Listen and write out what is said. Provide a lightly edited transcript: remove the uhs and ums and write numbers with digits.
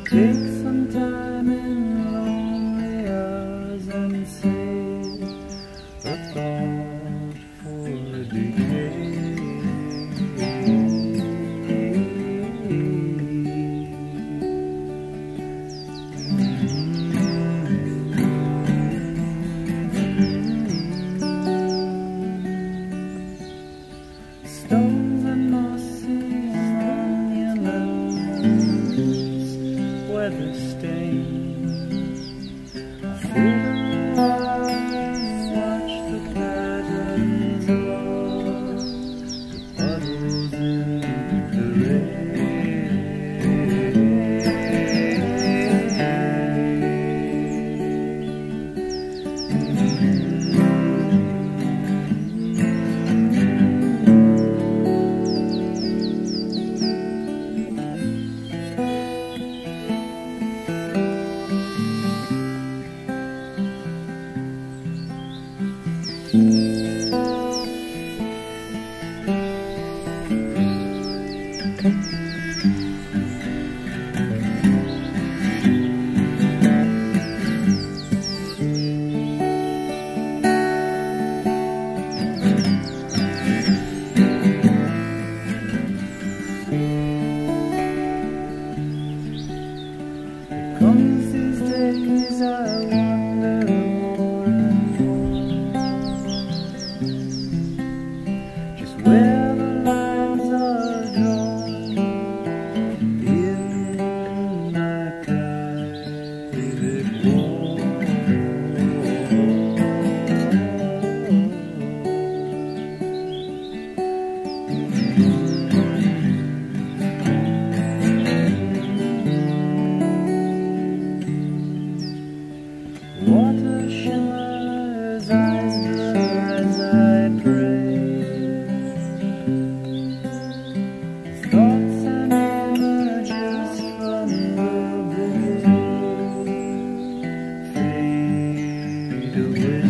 Take some time in lonely hours and save a thought for a decay. Stones and mossy monuments, weather stained. Through the walls, watch the patterns along the puddles in the comes these days I wonder more and more just where the lines are drawn in my private wall. Water shimmers, eyes blur as I pray. Thoughts and images from the brigade fade away.